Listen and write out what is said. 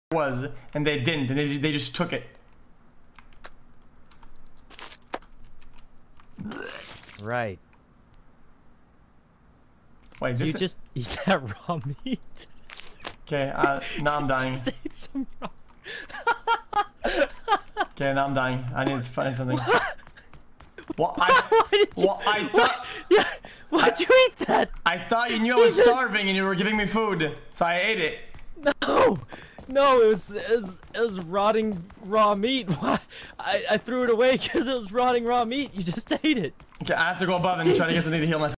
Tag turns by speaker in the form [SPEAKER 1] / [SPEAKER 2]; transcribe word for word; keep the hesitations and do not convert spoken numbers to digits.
[SPEAKER 1] was, and they didn't, and they, they just took it.
[SPEAKER 2] Right.
[SPEAKER 1] Wait,
[SPEAKER 2] Did
[SPEAKER 1] this
[SPEAKER 2] you just eat that raw meat?
[SPEAKER 1] Okay, uh, now I'm dying.
[SPEAKER 2] Just ate some raw.
[SPEAKER 1] Okay, now I'm dying. I need to find something.
[SPEAKER 2] What?
[SPEAKER 1] What? I,
[SPEAKER 2] Why did you?
[SPEAKER 1] what, I
[SPEAKER 2] What?
[SPEAKER 1] thought.
[SPEAKER 2] Yeah. Why'd you eat that?
[SPEAKER 1] I thought you knew
[SPEAKER 2] Jesus.
[SPEAKER 1] I was starving and you were giving me food, so I ate it.
[SPEAKER 2] No, no, it was it was, it was rotting raw meat. Why? I I threw it away because it was rotting raw meat. You just ate it.
[SPEAKER 1] Okay, I have to go above and try to get something to heal myself.